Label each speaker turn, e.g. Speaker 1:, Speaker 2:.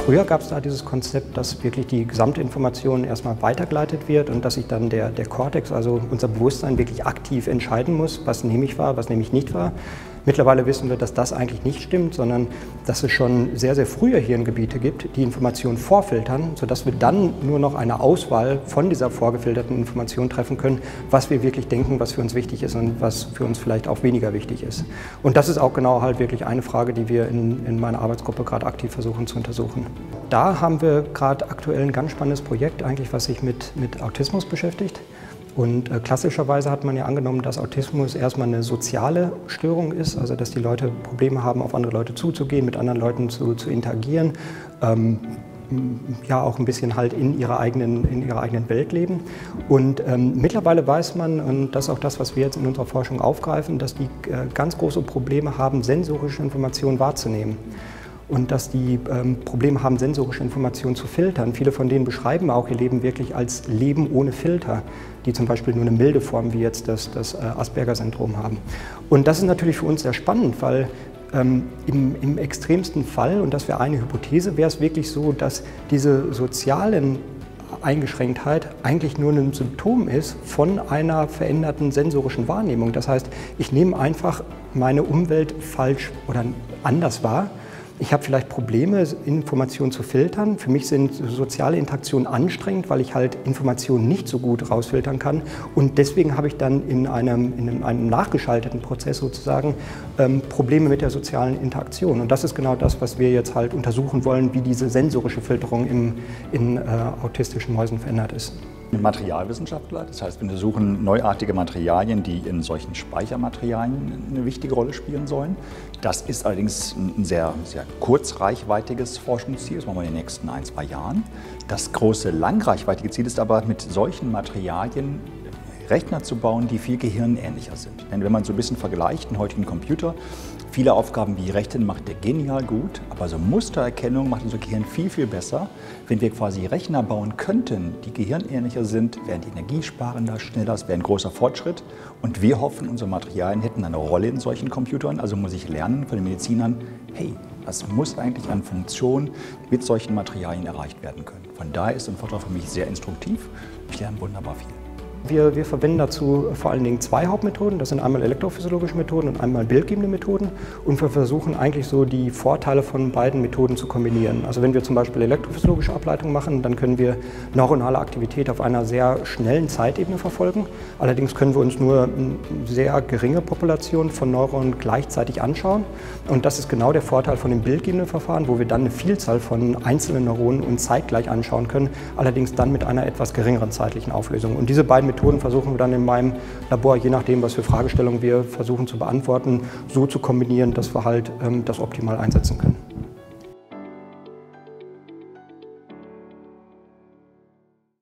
Speaker 1: Früher gab es da dieses Konzept, dass wirklich die gesamte Information erstmal weitergeleitet wird und dass sich dann der Kortex, also unser Bewusstsein, wirklich aktiv entscheiden muss, was nehme ich wahr, was nehme ich nicht wahr. Mittlerweile wissen wir, dass das eigentlich nicht stimmt, sondern dass es schon sehr, sehr frühe Hirngebiete gibt, die Informationen vorfiltern, sodass wir dann nur noch eine Auswahl von dieser vorgefilterten Information treffen können, was wir wirklich denken, was für uns wichtig ist und was für uns vielleicht auch weniger wichtig ist. Und das ist auch genau halt wirklich eine Frage, die wir in meiner Arbeitsgruppe gerade aktiv versuchen zu untersuchen. Da haben wir gerade aktuell ein ganz spannendes Projekt, eigentlich, was sich mit Autismus beschäftigt. Und klassischerweise hat man ja angenommen, dass Autismus erstmal eine soziale Störung ist, also dass die Leute Probleme haben, auf andere Leute zuzugehen, mit anderen Leuten zu interagieren, ja auch ein bisschen halt in ihrer eigenen Welt leben. Und mittlerweile weiß man, und das ist auch das, was wir jetzt in unserer Forschung aufgreifen, dass die ganz große Probleme haben, sensorische Informationen wahrzunehmen. Und dass die Probleme haben, sensorische Informationen zu filtern. Viele von denen beschreiben auch ihr Leben wirklich als Leben ohne Filter, die zum Beispiel nur eine milde Form wie jetzt das Asperger-Syndrom haben. Und das ist natürlich für uns sehr spannend, weil im extremsten Fall, und das wäre eine Hypothese, wäre es wirklich so, dass diese sozialen Eingeschränktheit eigentlich nur ein Symptom ist von einer veränderten sensorischen Wahrnehmung. Das heißt, ich nehme einfach meine Umwelt falsch oder anders wahr. Ich habe vielleicht Probleme, Informationen zu filtern. Für mich sind soziale Interaktionen anstrengend, weil ich halt Informationen nicht so gut rausfiltern kann. Und deswegen habe ich dann in einem nachgeschalteten Prozess sozusagen Probleme mit der sozialen Interaktion. Und das ist genau das, was wir jetzt halt untersuchen wollen, wie diese sensorische Filterung in autistischen Mäusen verändert ist.
Speaker 2: Materialwissenschaftler, das heißt, wir untersuchen neuartige Materialien, die in solchen Speichermaterialien eine wichtige Rolle spielen sollen. Das ist allerdings ein sehr, sehr kurzreichweitiges Forschungsziel, das machen wir in den nächsten 1-2 Jahren. Das große, langreichweitige Ziel ist aber, mit solchen Materialien Rechner zu bauen, die viel gehirnähnlicher sind. Denn wenn man so ein bisschen vergleicht, den heutigen Computer, viele Aufgaben wie Rechnen macht der genial gut, aber so Mustererkennung macht unser Gehirn viel, viel besser. Wenn wir quasi Rechner bauen könnten, die gehirnähnlicher sind, wären die energiesparender, schneller, das wäre ein großer Fortschritt. Und wir hoffen, unsere Materialien hätten eine Rolle in solchen Computern. Also muss ich lernen von den Medizinern, hey, was muss eigentlich an Funktionen mit solchen Materialien erreicht werden können. Von daher ist ein Vortrag für mich sehr instruktiv. Ich lerne wunderbar viel.
Speaker 1: Wir verwenden dazu vor allen Dingen 2 Hauptmethoden. Das sind einmal elektrophysiologische Methoden und einmal bildgebende Methoden. Und wir versuchen eigentlich so die Vorteile von beiden Methoden zu kombinieren. Also wenn wir zum Beispiel elektrophysiologische Ableitung machen, dann können wir neuronale Aktivität auf einer sehr schnellen Zeitebene verfolgen. Allerdings können wir uns nur eine sehr geringe Population von Neuronen gleichzeitig anschauen. Und das ist genau der Vorteil von dem bildgebenden Verfahren, wo wir dann eine Vielzahl von einzelnen Neuronen uns zeitgleich anschauen können, allerdings dann mit einer etwas geringeren zeitlichen Auflösung. Und diese beiden Methoden versuchen wir dann in meinem Labor, je nachdem, was für Fragestellungen wir versuchen zu beantworten, so zu kombinieren, dass wir halt das optimal einsetzen können.